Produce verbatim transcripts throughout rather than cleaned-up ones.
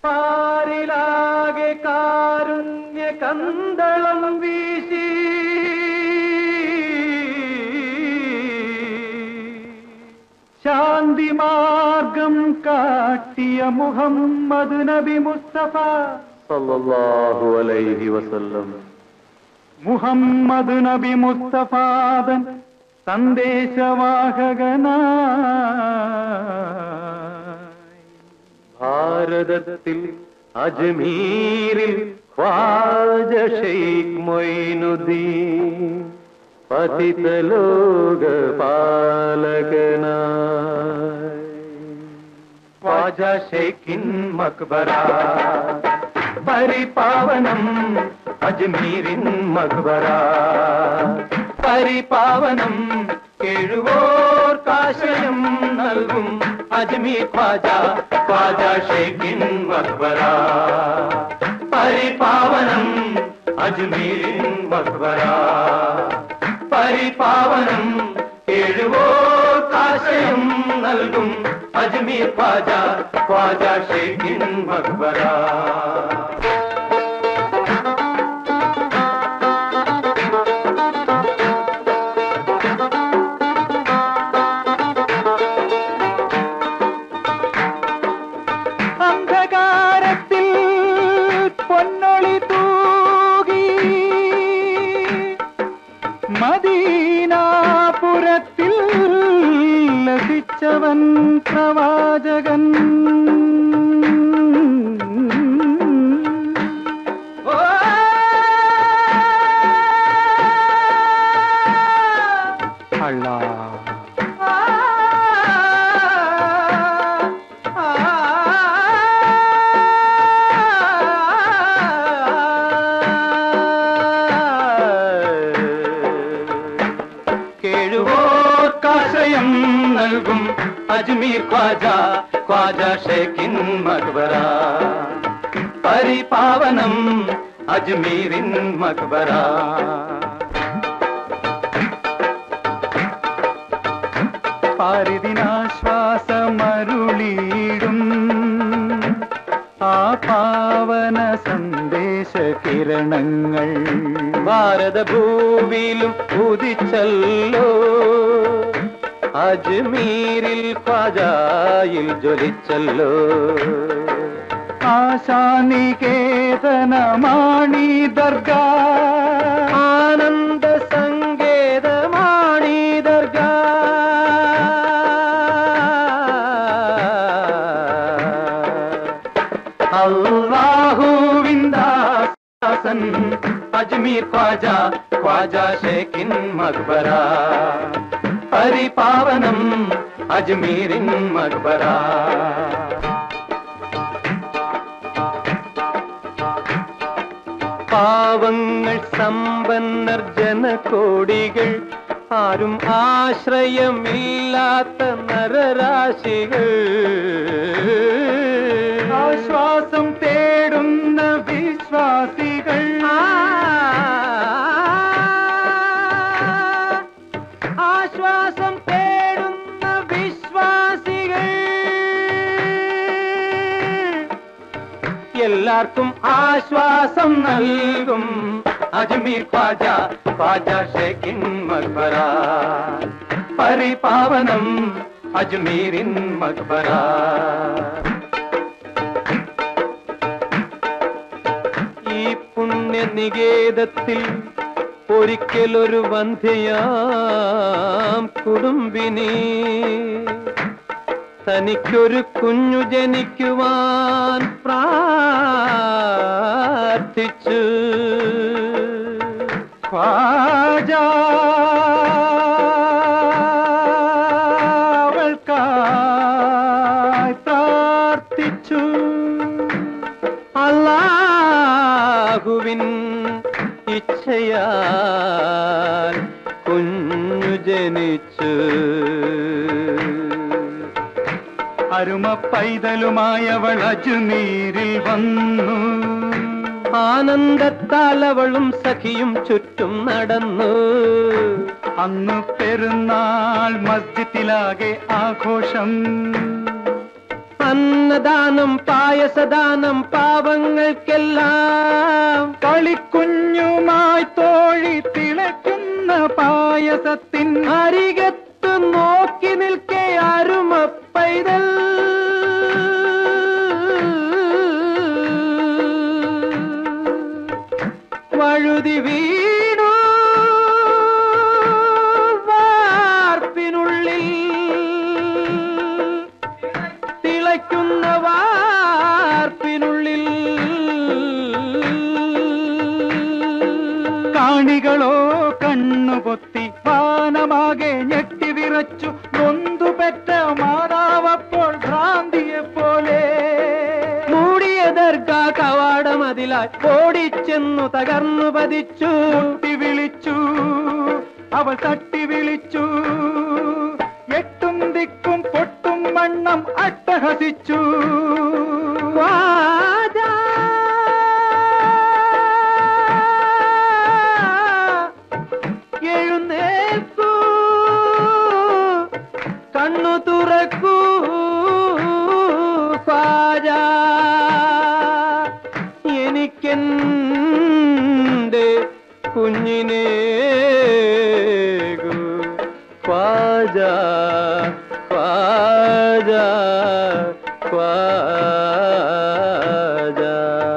പാരിലാകെ കാരുണ്യ കന്തളം വീശി ശാന്തി മാർഗം കാട്ടിയ മുഹമ്മദ് നബി മുസ്തഫ സല്ലല്ലാഹു അലൈഹി വസല്ലം. മുഹമ്മദ് നബി മുസ്തഫാദൻ സന്ദേശവാഹകനായി ഭാരതത്തിൽ അജ്മീരിൽ ഖ്വാജ ശൈഖ് മൊയ്നുദ്ദീൻ പതിത ലോക പാലകനായി. ഖ്വാജ ശൈഖിൻ മക്ബറ പരിപാവനം അജ്മീരിൻ മക്ബറ പരിപാവനം കേഴുവോർക്കാശയം നൽകും അജ്മീർ ഖ്വാജ ഖ്വാജ ശൈഖിൻ മക്ബറ പരിപാവനം അജ്മീരിൻ മക്ബറ പരിപാവനം കേഴുവോർക്കാശയം നൽകും അജ്മീർ ഖ്വാജ ഖ്വാജ ശൈഖിൻ മക്ബറ. അന്ധകാരത്തിൽ പൊന്നൊളി തൂകി മദീനാപുരത്തിൽ ലഭിച്ചവൻ പ്രവാചകൻ. കേഴുവോർക്കാശയം നൽകും അജ്മീർ ഖ്വാജ ഖ്വാജ ശൈഖിൻ മക്ബറ പരിപാവനം അജ്മീരിൻ മക്ബറ. പാരിദിനാശ്വാസമരുളിയിടും ആ പാവന സന്ദേശ കിരണങ്ങൾ ഭാരതഭൂവിലും ഉദിച്ചല്ലോ അജ്മീരിൽ ഖ്വാജയിൽ ജ്വലിച്ചല്ലോ. ആശാനികേതനമാണി ദർഗാ ആനന്ദ സങ്കേതമാണി ദർഗാ അല്ലാഹുവിന്ദാസൻ അജ്മീർ ഖ്വാജ ഖ്വാജ ശൈഖിൻ മക്ബറ പരിപാവനം അജ്മീരിൻ മക്ബറ. പാവങ്ങൾ സമ്പന്നർ ജനകോടികൾ ആരും ആശ്രയമില്ലാത്ത നരരാശികൾ ആശ്വാസം തേടുന്ന വിശ്വാസികൾ ആശ്വാസം തേടുന്ന വിശ്വാസികൾ എല്ലാവർക്കും ആശ്വാസം നൽകും അജ്മീർ ഖ്വാജ ഖ്വാജ ശൈഖിൻ മക്ബറ പരിപാവനം അജ്മീരിൻ മക്ബറ. ഈ പുണ്യനികേതത്തിൽ ഒരിക്കലൊരു വന്ധ്യയാം കുടുംബിനി തനിക്കൊരു കുഞ്ഞു ജനിക്കുവാൻ പ്രാർത്ഥിച്ചു. ഖ്വാജ അവൾക്കായി പ്രാർത്ഥിച്ചു. അല്ലാഹുവിൻ ഇച്ഛയാൽ കുഞ്ഞു ജനിച്ചു. അരുമ പൈതലുമായവൾ അജ്മീരിൽ വന്നു. ആനന്ദത്താൽ അവളും സഖിയും ചുറ്റും നടന്നു. അന്ന് പെരുന്നാൾ മസ്ജിദിലാകെ ആഘോഷം. അന്നദാനം പായസദാനം പാവങ്ങൾക്കെല്ലാം. കളിക്കുഞ്ഞുമായി തോഴി തിളയ്ക്കുന്ന പായസത്തിൻ അരികത്ത് നോക്കി നിൽക്കെ അരുമ പൈതൽ വഴുതി വീണു വാർപ്പിനുള്ളിൽ. തിളയ്ക്കുന്ന വാർപ്പിനുള്ളിൽ കാണികളോ കണ്ണുപൊത്തി പാനമാകെ ഞെട്ടി വിറച്ചു. നൊന്തുപെറ്റ മാതാവപ്പോൾ ഭ്രാന്തിയെ പോലെ മൂടിയ ദർഗാ കവാടമതിലായി ഓടിച്ചെന്നു തകർന്നു പതിച്ചു. തട്ടി വിളിച്ചു അവൾ തട്ടി വിളിച്ചു. എട്ടും ദിക്കും പൊട്ടും വണ്ണം അട്ടഹസിച്ചു. ഖ്വാജാ എഴുന്നേൽക്കൂ, കണ്ണു തുറക്കൂ ഖ്വാജാ, എനിക്കെന്റെ കുഞ്ഞിനേകൂ ഖ്വാജാ ഖ്വാജാ ഖ്വാജാ.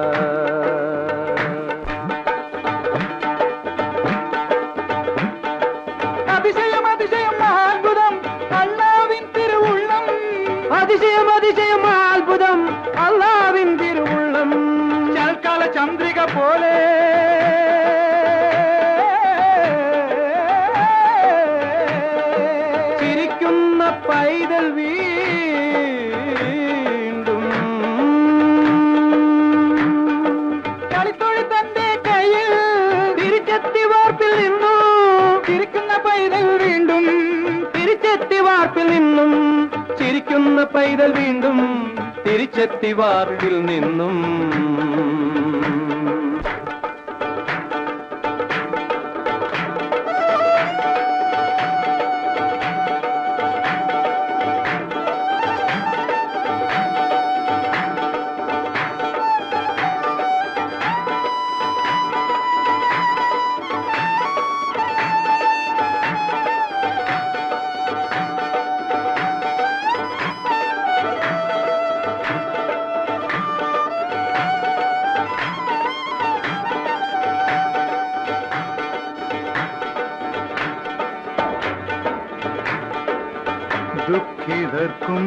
അതിശയം അതിശയം അത്ഭുതം അല്ലാവിൻ തിരുവുള്ളം. അതിശയം അതിശയം അത്ഭുതം അല്ലാവിൻ തിരുവുള്ളം. ചൽക്കാല ചന്ദ്രിക പോലെ ചിരിക്കുന്ന പൈതൽ വീണ്ടും. കളിത്തൊഴി തന്റെ കയ്യിൽ തിരിച്ചെത്തി വാർപ്പിൽ നിന്നു. ചിരിക്കുന്ന പൈതൽ വീണ്ടും. തിരിച്ചെത്തി വാർപ്പിൽ നിന്നും. ചിരിക്കുന്ന പൈതൽ വീണ്ടും തിരിച്ചെത്തി വാർപ്പിൽ നിന്നും. ദുഃഖിതർക്കും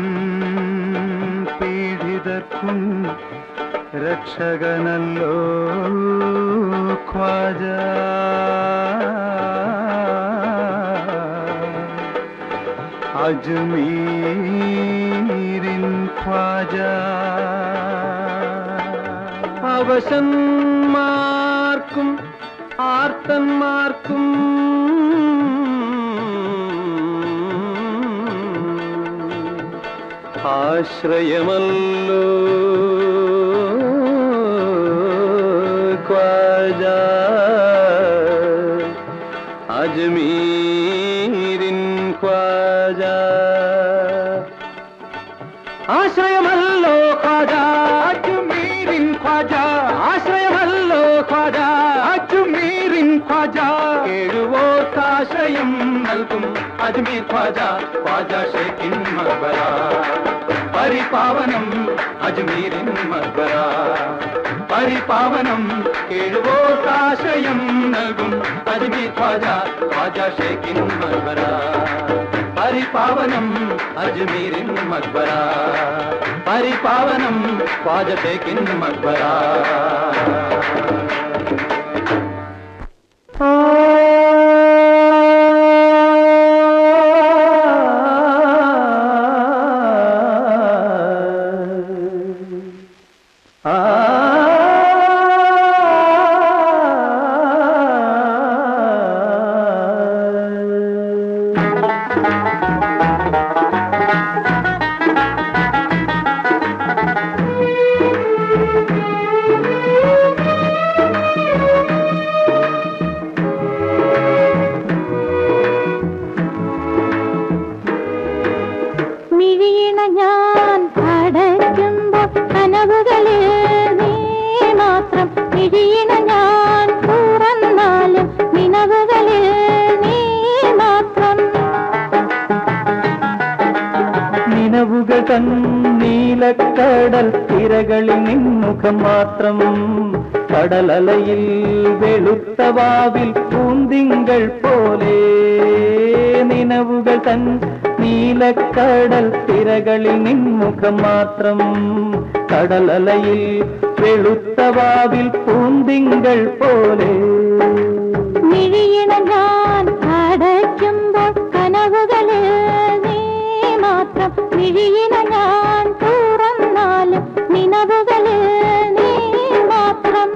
പീഡിതർക്കും രക്ഷകനല്ലോ ഖ്വാജാ. അജ്മീരിൻ ഖ്വാജാ. അവശന്മാർക്കും ആർത്തന്മാർക്കും ആശ്രയമല്ലോ ഖ്വാജാ. അജ്മീരിൻ ഖ്വാജാ. ആശ്രയമല്ലോ ഖ്വാജാ. അജ്മീരിൻ ഖ്വാജാ. ആശ്രയമല്ലോ ഖ്വാജാ. അജ്മീരിൻ ഖ്വാജാ. കേഴുവോർക്കാശ്രയം നൽകും അജ്മീർ ഖ്വാജാ. ഖ്വാജാ ഷേഖിൻ മഖ്ബറ പരിപാവനം അജ്മീരിൻ മഖ്ബറ. പരിപാവനം കേഴുവോർക്കാശ്രയം നൽകും അജ്മീർ ഖ്വാജാ. ഖ്വാജാ ഷേഖിൻ മഖ്ബറ പരിപാവനം അജ്മീരിൻ മഖ്ബറ. പരിപാവനം ഖ്വാജാ ഷേഖിൻ മഖ്ബറ. മിഴിയിണ ഞാൻ മിഴിയിണ ഞാൻ തുറന്നാലും നിലവുകളിൽ നീ മാത്രം. നിലവുകൾ തൻ നീലക്കടൽ തിരകളിൽ നിൻമുഖം മാത്രം. കടലലയിൽ വെളുത്ത വാവിൽ പൂന്തിങ്കൾ പോലെ. നിലവുകൾ തൻ നീലക്കടൽ തിരകളിൽ നിൻമുഖം മാത്രം. കടലലയിൽ വെളുത്ത വാവിൽ പൂന്തിങ്കൾ പോലെ. മിഴിയിണ ഞാൻ അടയ്ക്കുമ്പോൾ കനവുകളിൽ നീ മാത്രം. മിഴിയിണ ഞാൻ തുറന്നാലും നിലവുകളിൽ നീ മാത്രം.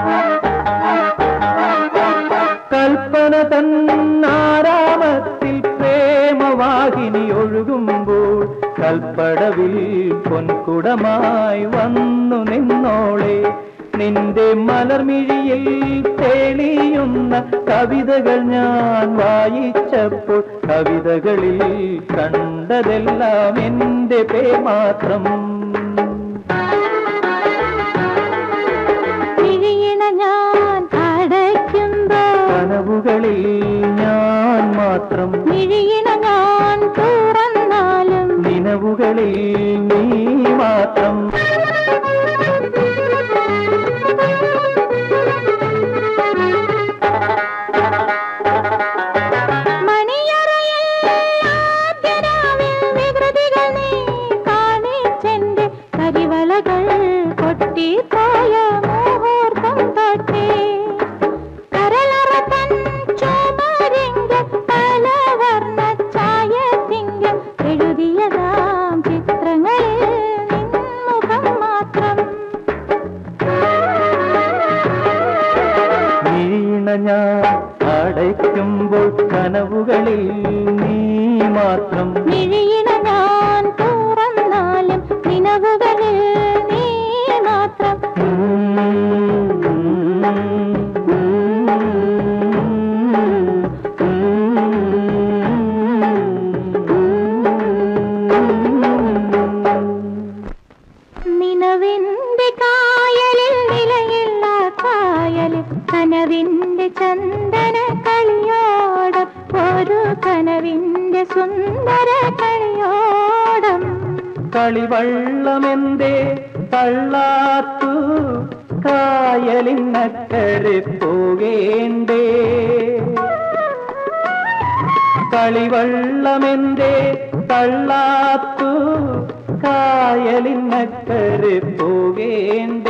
കൽപ്പന തന്നാരാമത്തിൽ പ്രേമവാഹിനി ഒഴുകുമ്പോൾ കൽപ്പടവിൽ പൊൻകുടമായി വന്നു നിന്നോളെ. നിന്റെ മലർമിഴിയിൽ തെളിയുന്ന കവിതകൾ ഞാൻ വായിച്ചപ്പോൾ കവിതകളിൽ കണ്ടതെല്ലാം എന്റെ പേർ മാത്രം. മിഴിയിണ ഞാൻ അടയ്ക്കുമ്പോൾ കനവുകളിൽ ഞാൻ മാത്രം. മിഴിയിണ ഞാൻ തുറന്നാലും നിലവുകളിൽ നീ മാത്രം. ഞാൻ അടയ്ക്കുമ്പോൾ കനവുകളിൽ നീ മാത്രം. മിഴിയിണ ഞാൻ തുറന്നാലും നിലവുകളിൽ നീ മാത്രം. നിലവിന്റെ കായലിൽ നിലയില്ല കായലിൽ കനവിന്റെ ചന്ദന കളിയോടം. ഒരു കനവിന്റെ സുന്ദര കളിയോടം. കളിവള്ളമെന്തേ തള്ളാത്തു കായലിനക്കരെ പോകേണ്ടേ. കളിവള്ളമെന്തേ തള്ളാത്തു കായലിനക്കരെ പോകേണ്ടേ.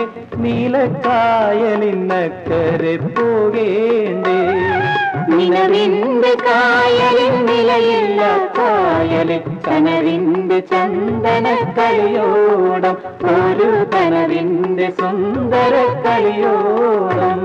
നീലക്കായലിനക്കരെ പോകേണ്ടേ. നിലവിന്റെ കായലിൽ നിലയില്ല കായലിൽ കനവിന്റെ ചന്ദന കളിയോടം. ഒരു കനവിന്റെ സുന്ദര കളിയോടം.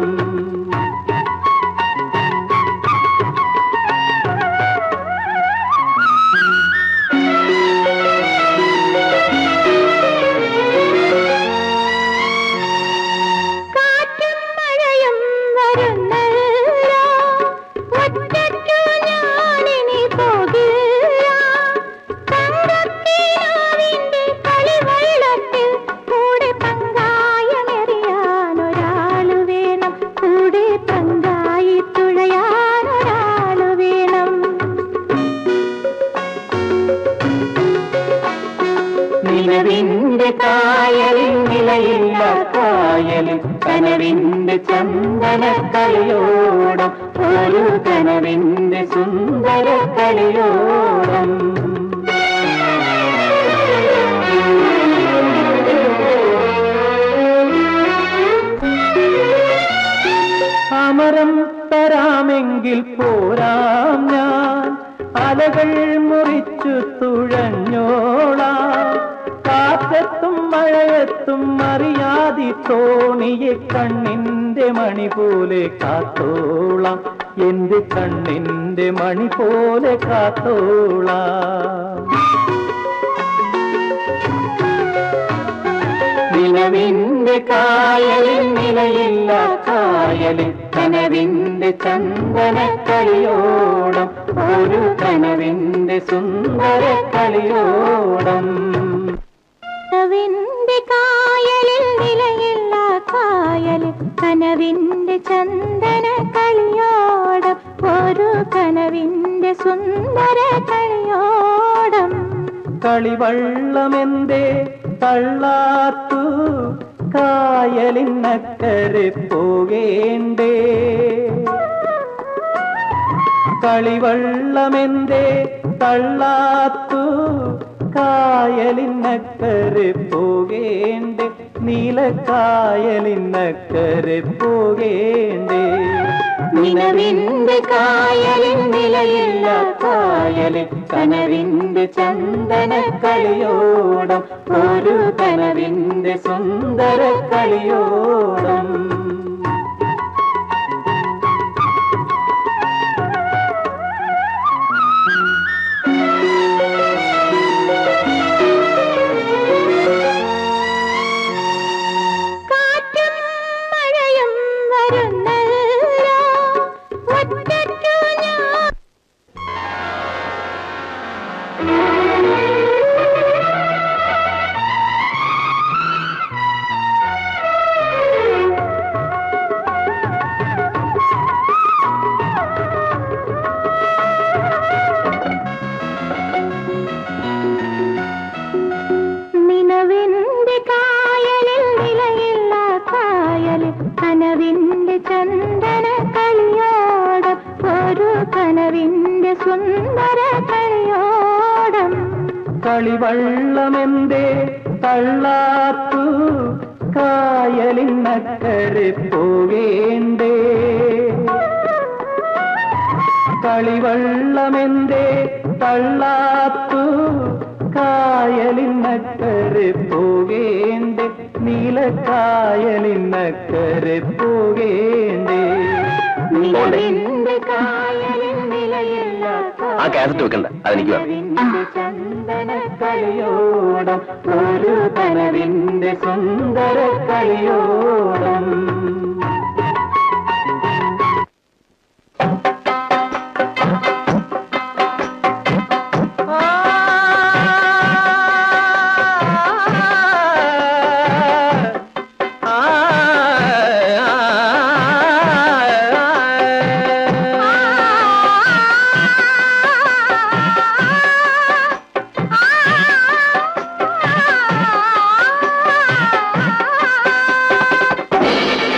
നിലവിന്റെ കായലിൽ നിലയില്ല കായലിൽ കനവിന്റെ ചന്ദന കളിയോടം. ഒരു കനവിന്റെ സുന്ദര കളിയോടം. അമരം തരാമെങ്കിൽ പോരാം ഞാൻ അലകൾ മുറിച്ചു തുഴഞ്ഞോളാം. കാറ്റത്തും മഴയത്തും അറിയാതി തോണിയെ കണ്ണിന്റെ മണി പോലെ കാത്തോളാം. എന്റെ കണ്ണിന്റെ മണി പോലെ കാത്തോളാം. നിലവിന്റെ കായലിൽ നിലയില്ല കായലിൽ കനവിന്റെ ചന്ദന കളിയോടം. ഒരു കനവിന്റെ സുന്ദര കളിയോടം. കനവിന്റെ കായലിൽ നിലയില്ല കായലിൽ കനവിന്റെ ചന്ദന കളിയോടം ഒരു കനവിന്റെ സുന്ദര കളിയോടം കളിവള്ളമെന്തേ തള്ളാത്തു കായലിനക്കരെ പോകേണ്ടേ കളിവള്ളമെന്തേ തള്ളാത്തു കായലിനക്കരെ പോകേണ്ടേ നീലക്കായലിനക്കരെ പോകേണ്ടേ നിലവിന്റെ കായലിൻ നിലയില്ല കായലിൽ കനവിന്റെ ചന്ദന കളിയോടം ഒരു കനവിന്റെ സുന്ദര കളിയോടം കനവിന്റെ ചന്ദന കളിയോടം ഒരു കനവിന്റെ സുന്ദര കളിയോടം കളിവള്ളമെന്തേ തള്ളാത്തു കായലിനക്കരെ പോകേണ്ടേ കളിവള്ളമെന്തേ തള്ളാത്തു കായലിനക്കരെ പോകേണ്ടേ നീലക്കായലിനക്കരെ പോകേണ്ടേ നിലവിന്റെ കായലിൻ നിലയില്ല ആ കാസറ്റ് വെക്കണ്ട അതെനിക്ക് വേണം ചന്ദന കളിയോടം ഒരു കനവിന്റെ സുന്ദര കളിയോടം ആ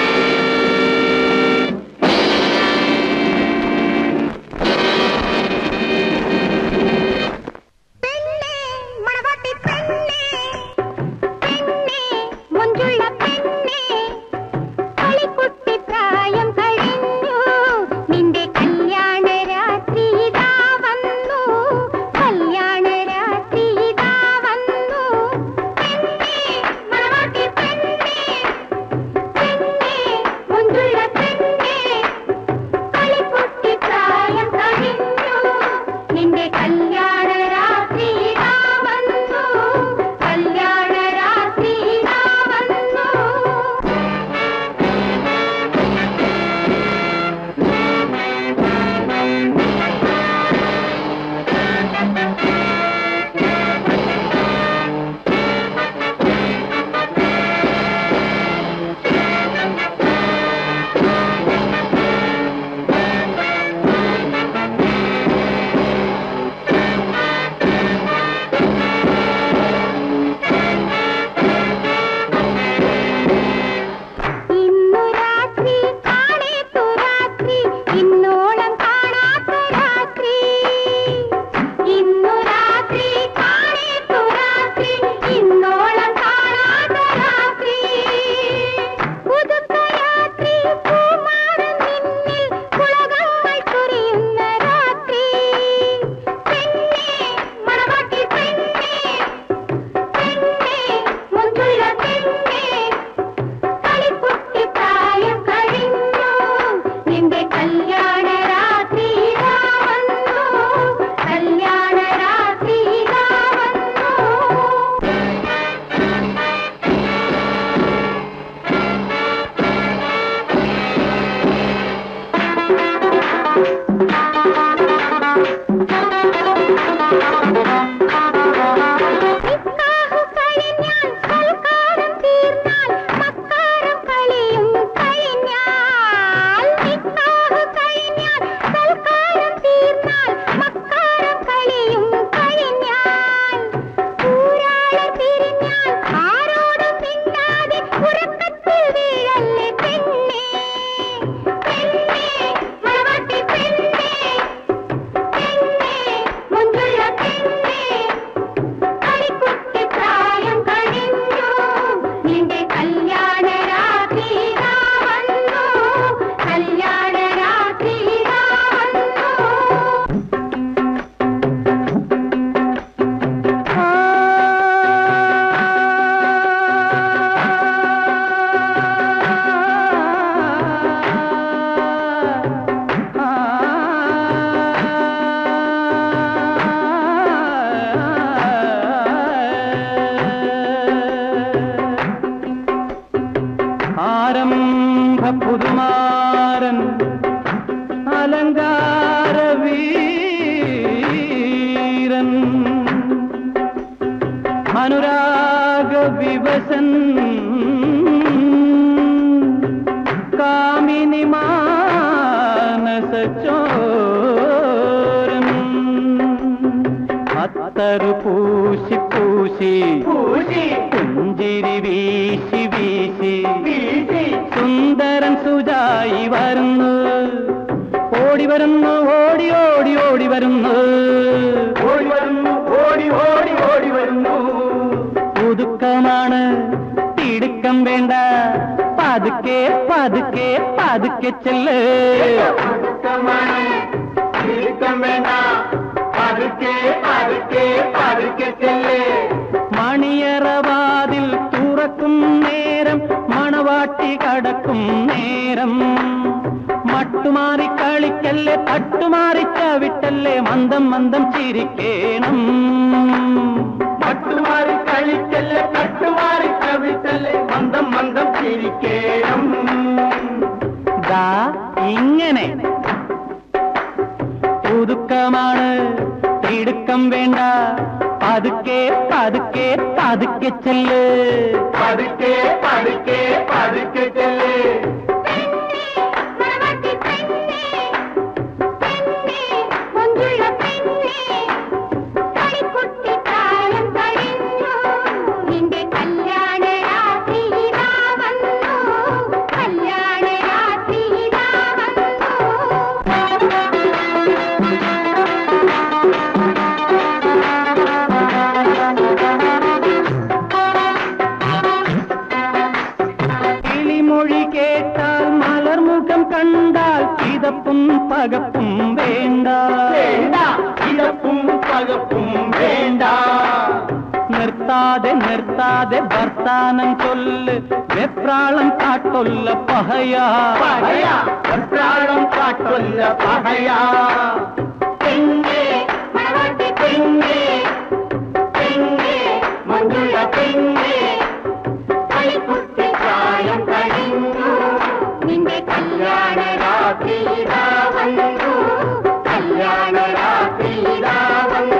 ആരംഭ പുതുമാരൻ അലങ്കാര വീരൻ അനുരാഗ വിവസൻ കാമിനി മാനസചോരൻ അത്തറു പൂശി പൂശി പുഞ്ചിരി വീശി വീശി സുന്ദരൻ സുജായി വരുന്നു ഓടി വരുന്നു ഓടി ഓടി ഓടി വരുന്നു ഓടി വരുന്നു ഓടി ഓടി ഓടി വരുന്നു പുതുക്കമാണ് തിടുക്കം വേണ്ട പതുക്കെ പതുക്കെ പതുക്കെ ചെല്ല് തിടുക്കം വേണ്ട പതുക്കെ പതുക്കെ പതുക്കെ ചെല്ല് മണിയറവാതിൽ തുറക്കും നേരം മണവാട്ടി കടക്കും നേരം മട്ടുമാറി കളിക്കല്ലേ തട്ടുമാറി ചവിട്ടല്ലേ മന്ദം മന്ദം ചിരിക്കേണം മട്ടുമാറി കളിക്കല്ലേ കട്ടുമാറി ചവിട്ടല്ലേ മന്ദം മന്ദം ചിരിക്കേണം ദാ ഇങ്ങനെ പുതുക്കമാണ് തിടുക്കം വേണ്ട പതുക്കെ പതുക്കെ പതുക്കെ ചെല്ല് പതുക്കെ പതുക്കെ പതുക്കെ ചെല്ല് കണ്ടാൽ ഇതപ്പും പകപ്പും വേണ്ട ഇതപ്പും പകപ്പും വേണ്ട നിർത്താതെ നിർത്താതെ വർത്താനം ചൊല്ല് വെപ്രാളം കാട്ടൊല്ല പഹയാ വെപ്രാളം കാട്ടൊല്ല പഹയാ പെണ്ണേ മണവാട്ടി പെണ്ണേ പെണ്ണേ മഞ്ജുള പെണ്ണേ കളിക്കുട്ടി പ്രായം കഴിഞ്ഞു നിന്റെ കല്യാണ രാത്രി ഇതാ വന്നു കല്യാണ രാത്രി ഇതാ വന്നു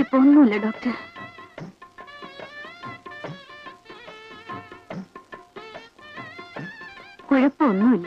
കുഴപ്പമൊന്നുമില്ല ഡോക്ടർ. കുഴപ്പമൊന്നുമില്ല.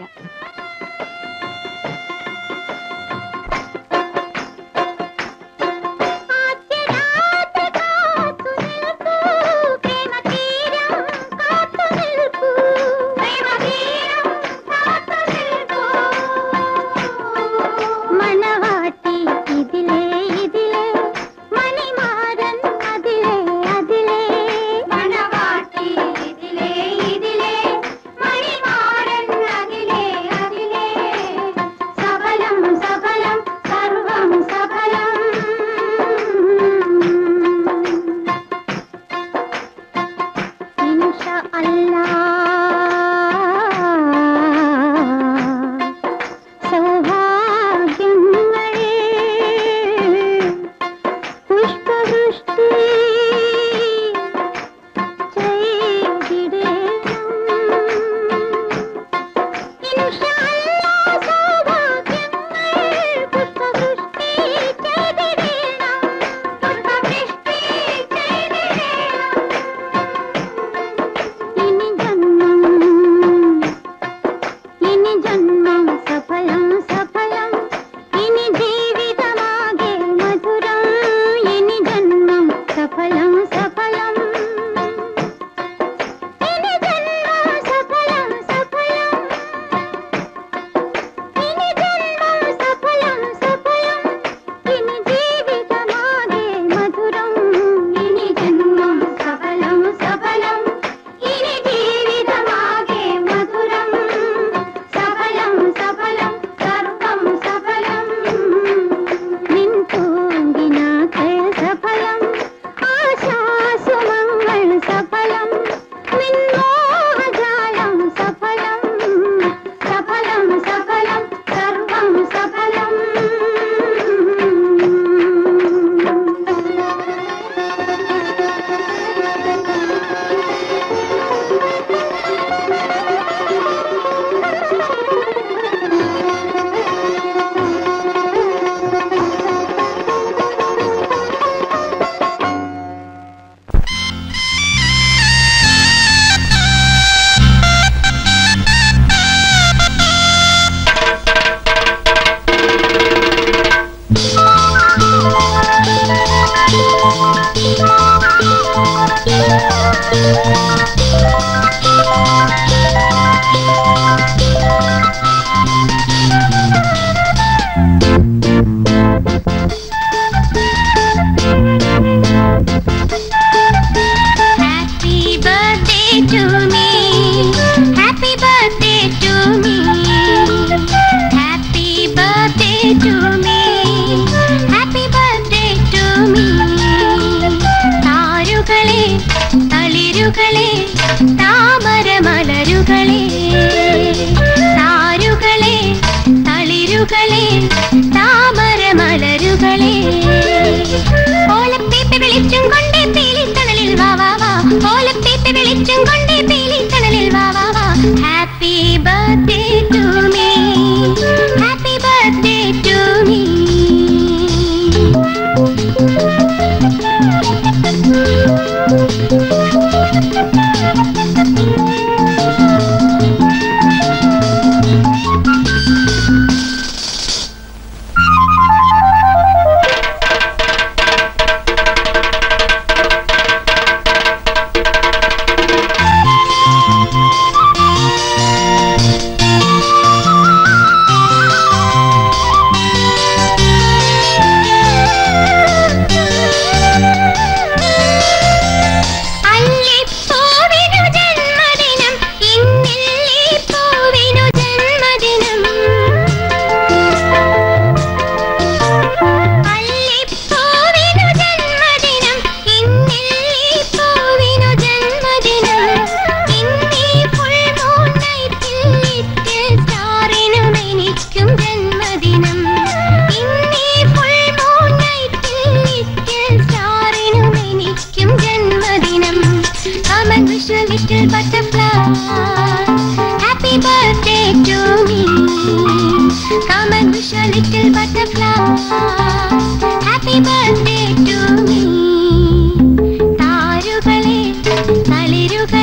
Come and wish a little butterfly happy birthday to me.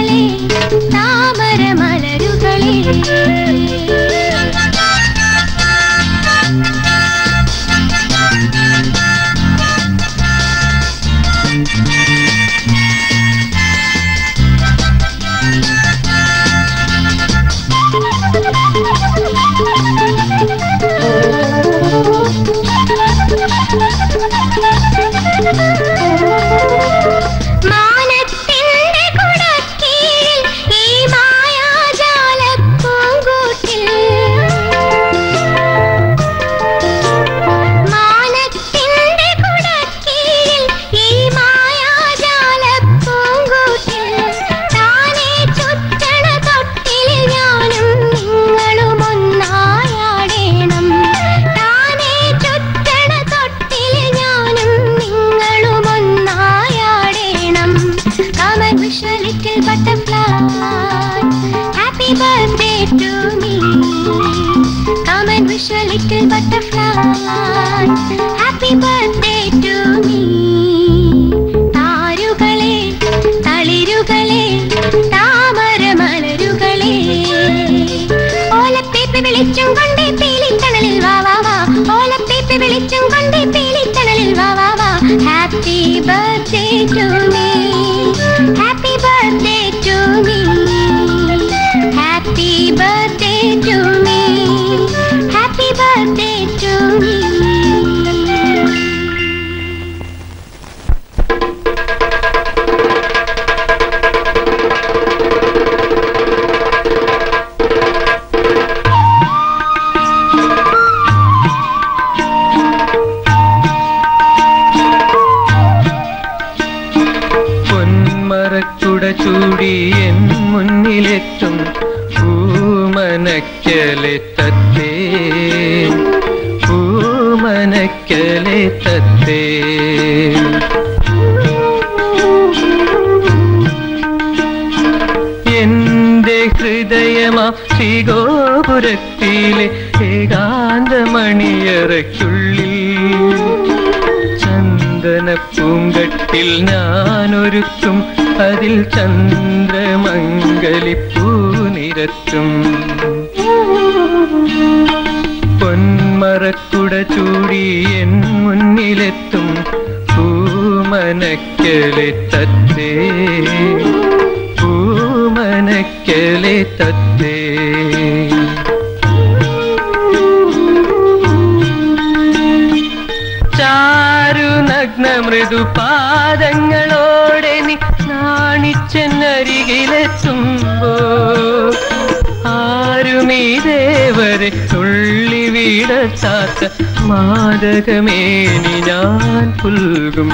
മാദകമേനി ഞാൻ പുൽകും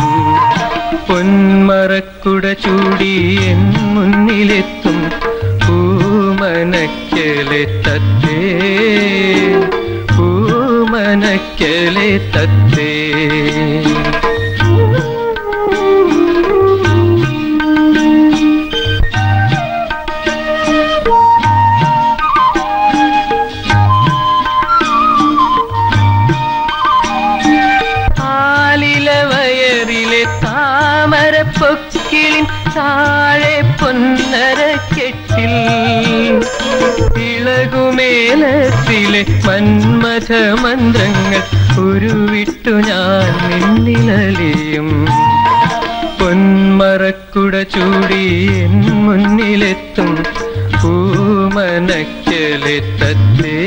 പൊന്മറക്കുട ചൂടി എൻ മുന്നിലെത്തും പൂമനക്കലെ തത്തേ പൂമനക്കലെ തത്തേ താഴെ പൊന്നര കെട്ടിൽ ഇളകുമേലത്തിലെ മന്മഥ മന്ത്രങ്ങൾ ഉരുവിട്ടു ഞാൻ നിന്നിലലിയും പൊന്മറക്കുട ചൂടി എൻ മുന്നിലെത്തും പൂമനക്കലെ തത്തേ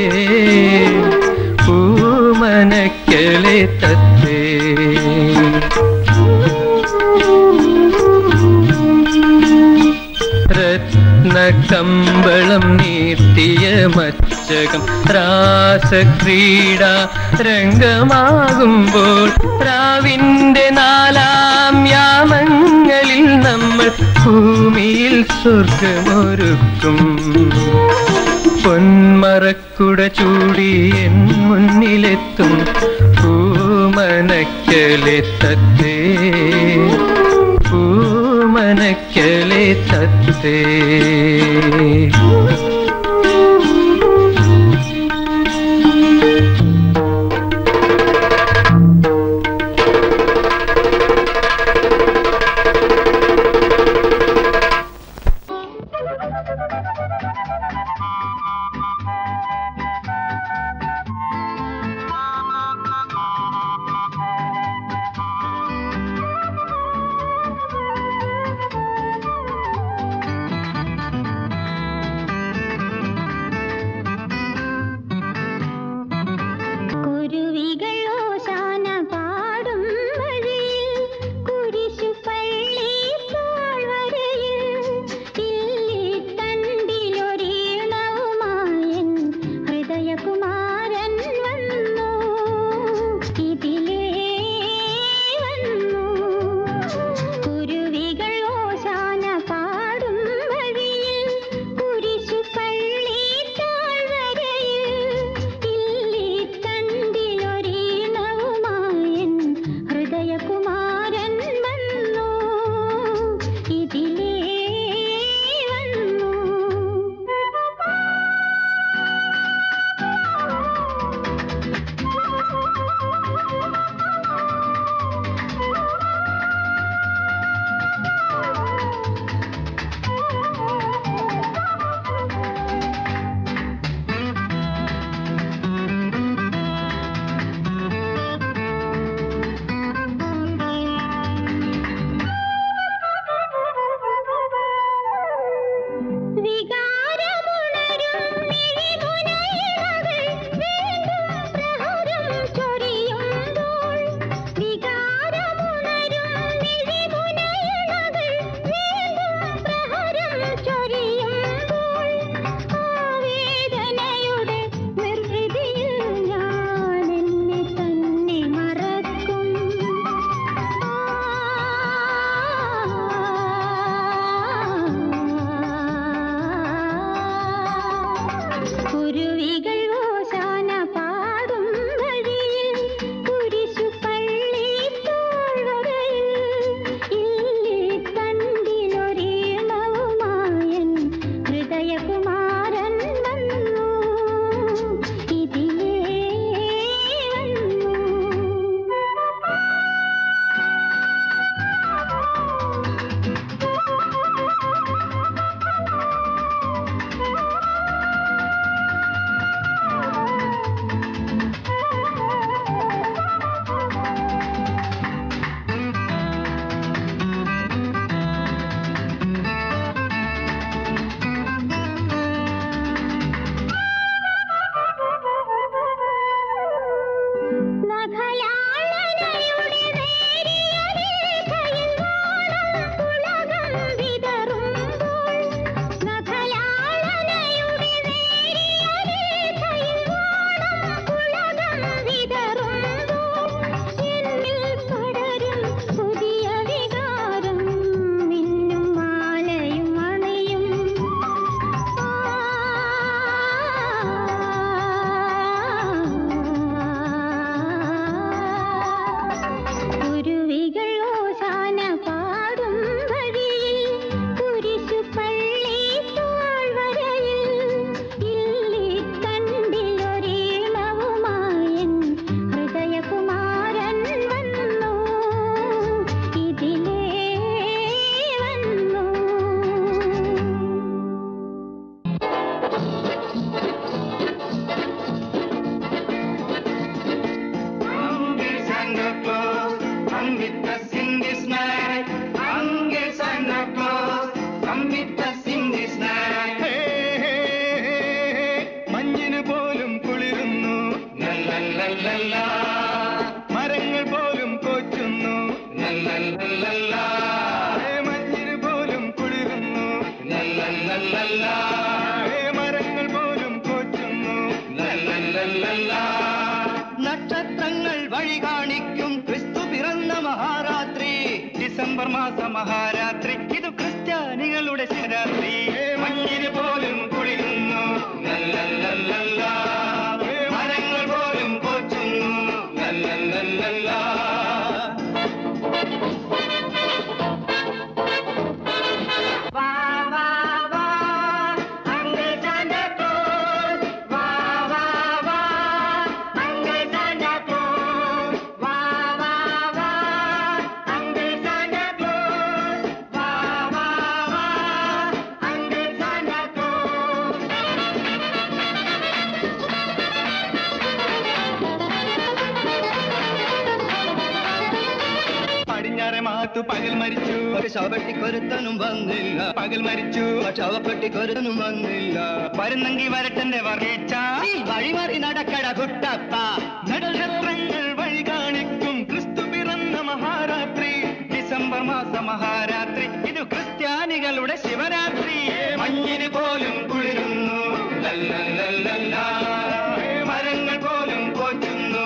പൂമനക്കലെ തത്തേ കമ്പളം നീട്ടിയ മച്ചകം രാസക്രീഡ രംഗമാകുമ്പോൾ രാവിന്റെ നാലാം യാമങ്ങളിൽ നമ്മൾ ഭൂമിയിൽ സ്വർഗമൊരുക്കും പൊന്മറക്കുട ചൂടി എൻ മുന്നിലെത്തും പൂമനക്കലെ തത്തേ പൂമനക്കലെ തത്തേ മരങ്ങൾ പോലും കൊച്ചുന്നു. നക്ഷത്രങ്ങൾ വഴി കാണിക്കും ക്രിസ്തു പിറന്ന മഹാരാത്രി. ഡിസംബർ മാസ മഹാരാത്രി ഇത് ക്രിസ്ത്യാനികളുടെ ശിവരാത്രി. മഞ്ഞിന് പോലും കുളിരുന്നു. മരങ്ങൾ പോലും കൊച്ചുന്നു. പകൽ മരിച്ചു ഒരു ശവപ്പെട്ടിക്കൊരുത്തനും വന്നില്ല. പകൽ മരിച്ചു ശവപ്പെട്ടിക്കൊരുത്തനും വന്നില്ല. വരുന്നെങ്കി വരട്ടെന്റെ വർഗീച്ച വഴിമാറി നടക്കട കുട്ടപ്പ. നക്ഷത്രങ്ങൾ വഴി കാണിക്കും ക്രിസ്തു പിറന്ന മഹാരാത്രി. ഡിസംബർ മാസ മഹാരാത്രി ഇത് ക്രിസ്ത്യാനികളുടെ ശിവരാത്രി. മഞ്ഞിന് പോലും കുളിരുന്നു. മരങ്ങൾ പോലും പോറ്റുന്നു.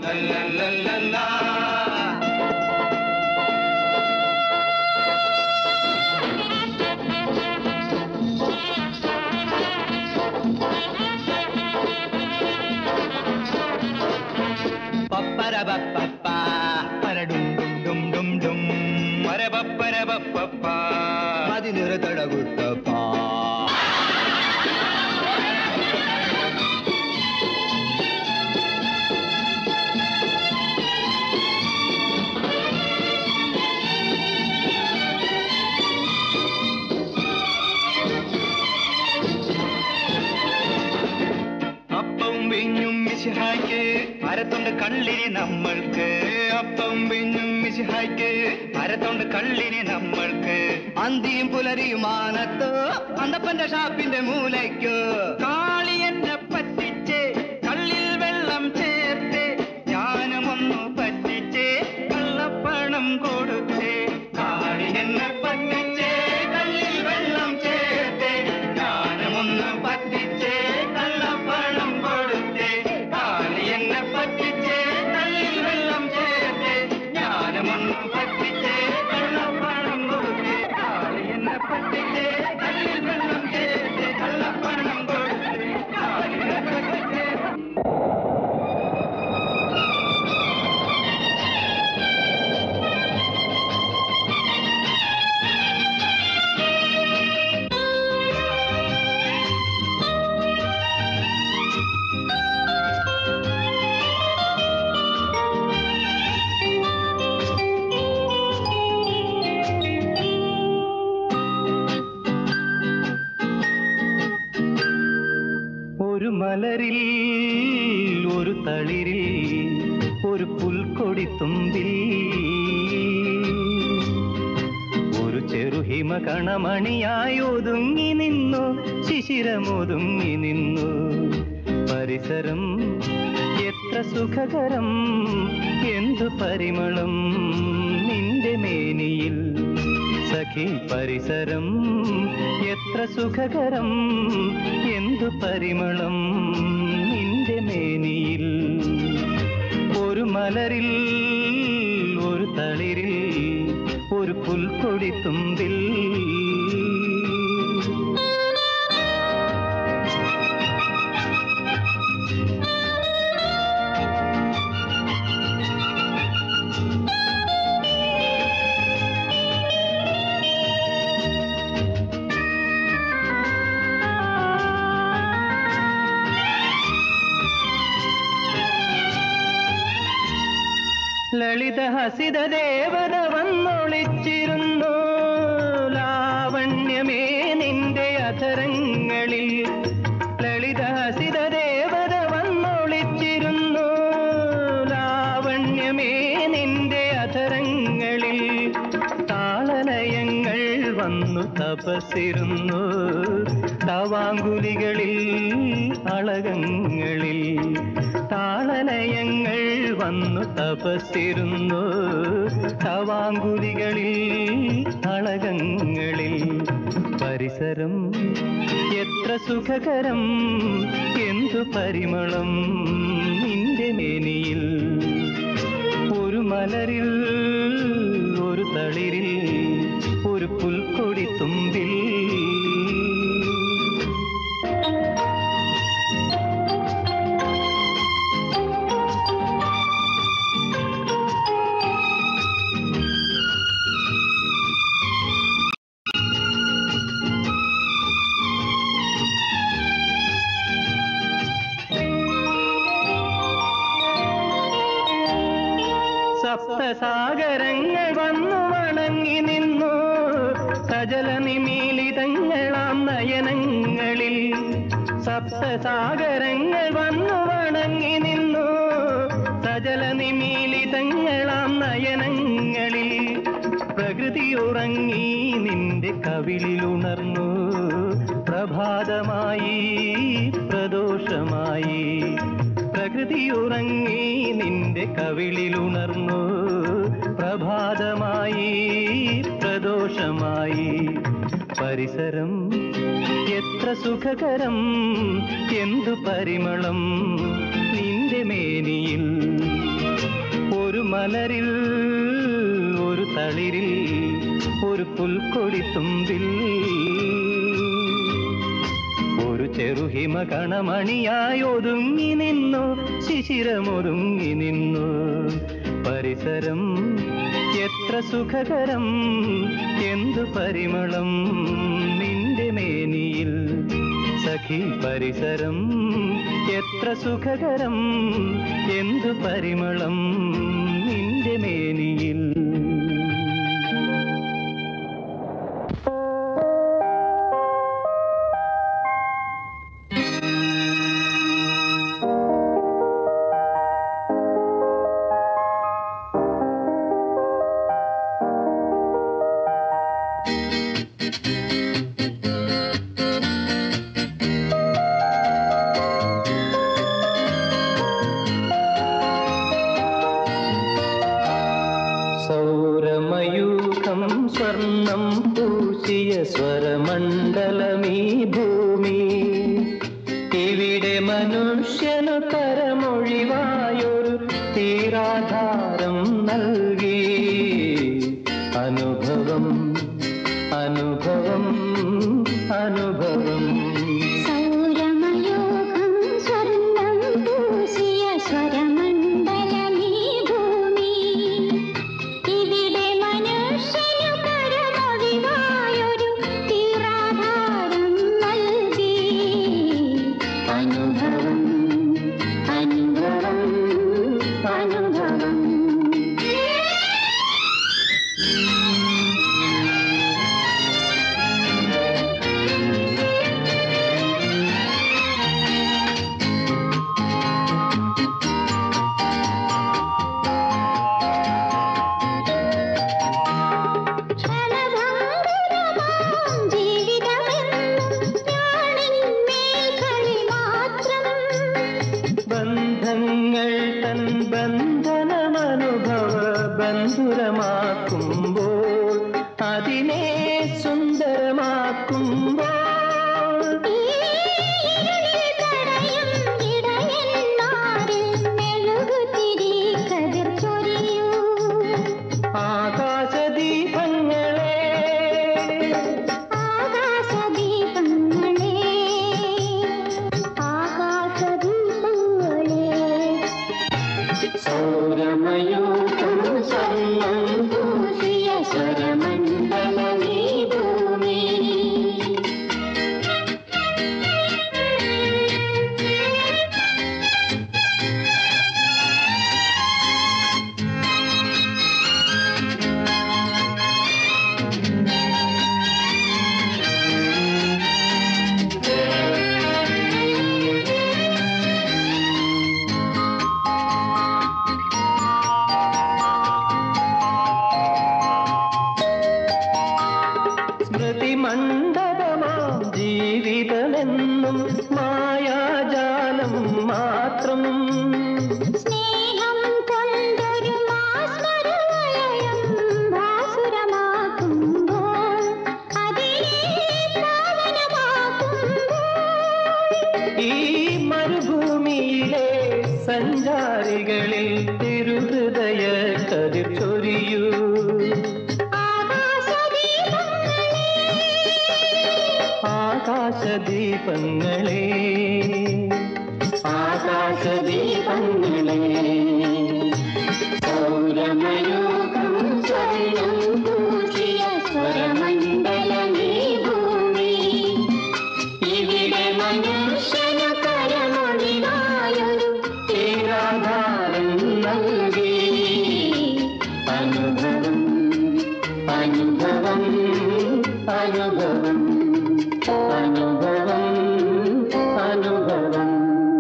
പതിനിറ തടകുട്ടപ്പ. അപ്പവും വീഞ്ഞും മിശിഹായ്ക്ക് അരത്തൊണ്ട് കള്ളിനി നമ്മൾക്ക്. അപ്പം വീഞ്ഞും മിശിഹായ്ക്ക് അരത്തൊണ്ട് കള്ളിനി നമ്മൾക്ക്. അന്തിയും പുലരിയും മാനത്ത് അന്തപ്പന്റെ ഷാപ്പിന്റെ മൂലയ്ക്ക്. കാളി എന്നെ പറ്റിച്ച് കള്ളിൽ വെള്ളം ചേർത്ത് ഞാനും ഒന്ന് പറ്റിച്ച് കള്ളപ്പണം കൊടുത്ത്. കാളി എന്നെ പറ്റിച്ച് കള്ളിൽ വെള്ളം ചേർത്ത് ഞാനും ഒന്ന് പറ്റിച്ച് കള്ളപ്പണം കൊടുത്ത്. കാളി എന്നെ പറ്റിച്ച് കള്ളിൽ വെള്ളം ചേർത്ത് ഞാനും ഒന്ന് പറ്റിച്ച് കള്ളപ്പണം കൊടുത്ത്. കാളി എന്നെ പറ്റിച്ച് കള്ളിൽ വെള്ളം ചേർത്ത് കള്ളപ്പണം കൊടുത്ത്. കാളി എന്നെ പറ്റിച്ച്. ഒരു മലരിൽ ഒരു തളിരിൽ ഒരു പുൽക്കൊടിത്തുമ്പിൽ ഒരു ചെറുഹിമ കണമണിയായി ഒതുങ്ങി നിന്നു. ശിശിരമൊതുങ്ങി നിന്നു. പരിസരം എത്ര സുഖകരം. എന്തു പരിമളം നിന്റെ മേനിയിൽ. സഖി പരിസരം എത്ര സുഖകരം. എന്തു പരിമളം നിന്റെ മേനിയിൽ. ഒരു മലരിൽ ഒരു തളിരിൽ ഒരു പുൽക്കൊടിത്തുമ്പിൽ. ലളിത ഹസിത ദേവത വന്നൊളിച്ചിരുന്നു. ലാവണ്യമേ നിന്റെ അധരങ്ങളിൽ. ലളിത ഹസിത ദേവത വന്നൊളിച്ചിരുന്നു. ലാവണ്യമേ നിന്റെ അധരങ്ങളിൽ. താളലയങ്ങൾ വന്നു തപസ്സിരുന്നു. തവാങ്കുലികളിൽ അളകങ്ങളിൽ. താളലയങ്ങൾ വന്നു തപസ്സിരുന്നു. തവാങ്കുലികളിൽ അളകങ്ങളിൽ. പരിസരം എത്ര സുഖകരം, എന്തു പരിമളം നിന്റെ മേനിയിൽ. ഒരു മലരിൽ ഒരു തളിരിൽ ഒരു പുൽക്കൊടി തുമ്പിൽ. സപ്തസാഗരങ്ങൾ വന്നു വണങ്ങി നിന്നു സജല നിമീലിതങ്ങളാം നയനങ്ങളിൽ. സപ്തസാഗരങ്ങൾ വന്നു വണങ്ങി നിന്നു സജല നിമീലിതങ്ങളാം നയനങ്ങളിൽ. പ്രകൃതി ഉറങ്ങി നിന്റെ കവിളിലുണർന്നു പ്രഭാതമായി പ്രദോഷമായി. പ്രകൃതി ഉറങ്ങി നിന്റെ കവിളിലുണർന്നു പ്രഭാതമായി പ്രദോഷമായി. പരിസരം എത്ര സുഖകരം, എന്തു പരിമളം നിന്റെ മേനിയിൽ. ഒരു മലരിൽ ഒരു തളിരിൽ ഒരു പുൽക്കൊടി തുമ്പിൽ. ഒരു ചെറുഹിമ കണമണിയായി ഒതുങ്ങി നിന്നു ശിശിരമൊരുങ്ങി നിന്നു. പരിസരം എത്ര സുഖകരം, എന്തു പരിമളം നിന്റെ മേനിയിൽ. സഖി പരിസരം എത്ര സുഖകരം, എന്തു പരിമളം നിന്റെ മേനിയിൽ. സൗരമയൂഖം സ്വർണം പൂശിയ സ്വരമണ്ഡലമീ ഭൂമി. ഇവിടെ മനുഷ്യനു കരമൊഴിവായൊരു തീരാധാരം നൽകി. അനുഭവം അനുഭവം അനുഭവം. സൗരമയൂഖം സ്വർണം പൂശിയ സ്വരമണ്ഡലമീ ഭൂമി. ഇവിടെ മനുഷ്യനു കരമൊഴിവായൊരു തീരാധാരം നൽകി. അനുഭവം അനുഭവം അനുഭവം. ബന്ധങ്ങൾ തൻ ബന്ധനമനുഭവ ബന്ധുരമാക്കുമ്പോൾ അതിനെ സുന്ദരമാക്കുമ്പോൾ. ആകാശദീപങ്ങളെ ആകാശദീപങ്ങളെ ആകാശദീപങ്ങളെ. സൗരമയൂഖം സ്വർണം പൂശിയ സ്വരമണ്ഡലമീ ഭൂമി. സ്മൃതിമണ്ഡപമാം ജീവിതമെന്നും മായാജാലം മാത്രം. സ്നേഹം കൊണ്ടൊരു മാസ്മരവലയം ഭാസുരമാക്കുമ്പോൾ അതിനെ ആകാശദീപങ്ങളെ ആകാശദീപങ്ങളെ സൗരമയൂഖം സ്വർണം പൂശിയ സ്വരമണ്ഡലമീ ഭൂമി ഇവിടെ മനുഷ്യനു കരമൊഴിവായൊരു തീരാധാരം നൽകി അനുഭവം അനുഭവം അനുഭവം അനുഭവം അനുഭവം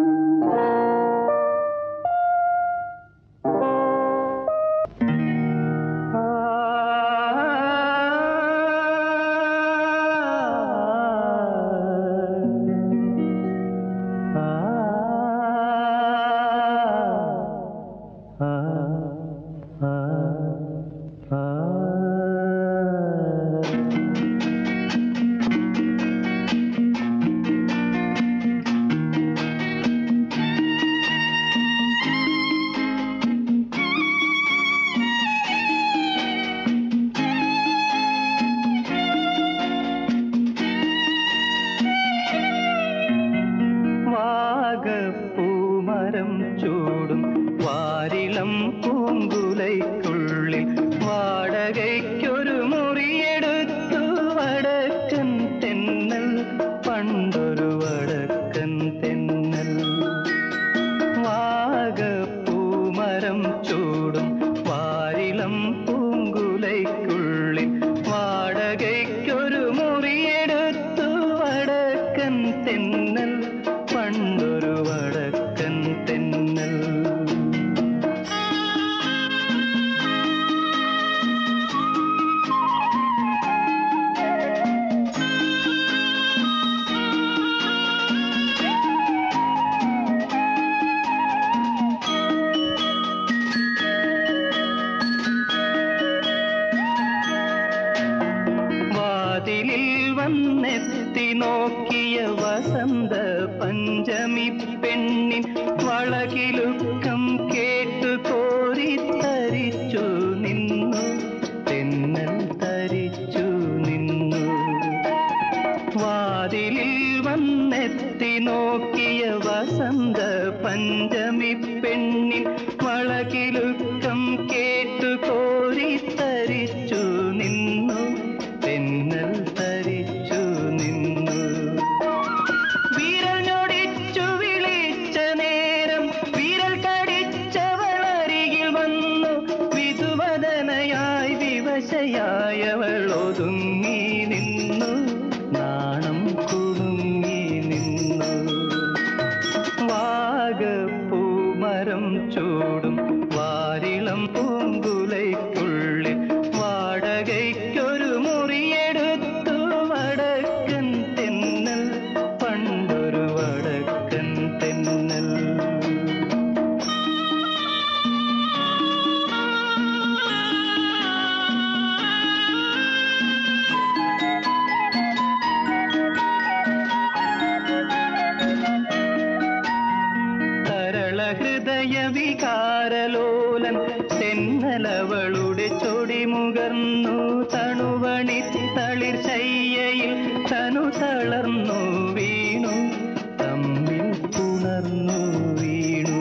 പൂമരം ചൂടും വാരിളം പൂങ്കുലയ്ക്കുള്ളിൽ വാടകയ്ക്കൊരു മുറിയെടുത്തു വടക്കൻ തെന്നൽ പണ്ടൊരു വടക്കൻ തെന്നൽ വാഗപ്പൂമരം ചൂടും വാരിളം പൂങ്കുലയ്ക്കുള്ളിൽ വാടകയ്ക്കൊരു മുറിയെടുത്തു വടക്കൻ തെന്നൽ പണ്ടൊരു വടക്കൻ തെന്നൽ വാതിലിൽ വന്നെത്തി നോക്കിയ വസന്ത പഞ്ചമി പെണ്ണിൻ വളകിലുക്കം കേട്ടു കോരിത്തരിച്ചു നിന്നു തെന്നൽ തരിച്ചു നിന്നു വാതിലിൽ വന്നെത്തി നോക്കിയ വസന്ത പഞ്ചമി പെണ്ണിൻ വളകിലുക്കം കേട്ടു കോരിത്തരിച്ചു നിന്നു തെന്നൽ തരിച്ചു നിന്നു വിരൽ ഞൊടിച്ചു വിളിച്ച നേരം വിരൽ കടിച്ചവളരികിൽ വന്നു വിധുവദനയായി വിവശയായവൾ ഒതുങ്ങി നിന്നു നാണം കുടുങ്ങി നിന്നു വാഗപ്പൂമരം ചൂടും വാരിളം പൂങ്കുലയ്ക്കുള്ളിൽ വാടകയ്ക്കൊരു മുറിയെടുത്തു വടക്കൻ തെന്നൽ പണ്ടൊരു വടക്കൻ തെന്നൽ തരളഹൃദയ വികാരലോലൻ തെന്നലവളുടെ ചൊടിമുകർന്നു തണുവണി തളിർ ശയ്യയിൽ തനു തളർന്നു വീണു തമ്മിൽ പുണർന്നു വീണു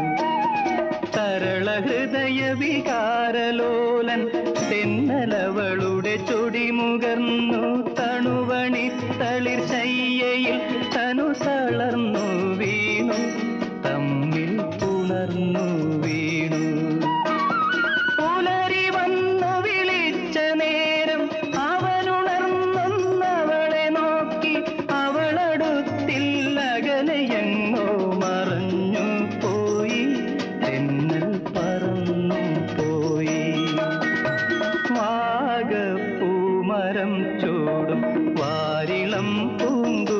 തരളഹൃദയ വികാരലോലൻ തെന്നലവളുടെ ചൊടിമുകർന്നു തണുവണി തളിർ ശയ്യയിൽ തനു തളർന്നു വീണു തമ്മിൽ പുണർന്നു വീണു പുലരി വന്നു വിളിച്ച നേരം അവനുണർന്നവളെ നോക്കി അവളടുത്തില്ല അകലെയെങ്ങോ മറഞ്ഞു പോയി തെന്നൽ പറന്നു പോയി വാഗപ്പൂമരം ചൂടും വാരിളം പൂങ്കു